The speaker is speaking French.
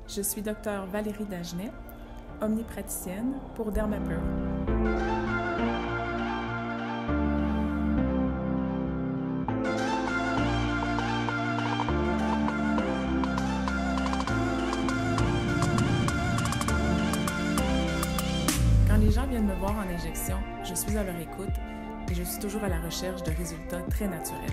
Je suis Dr Valérie Dagenet, omnipraticienne pour Dermapure. Quand les gens viennent me voir en injection, je suis à leur écoute et je suis toujours à la recherche de résultats très naturels.